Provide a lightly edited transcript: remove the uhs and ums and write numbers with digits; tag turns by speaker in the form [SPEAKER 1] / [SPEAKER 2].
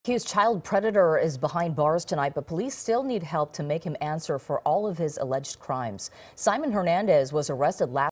[SPEAKER 1] Accused child predator is behind bars tonight, but police still need help to make him answer for all of his alleged crimes. Simon Hernandez was arrested last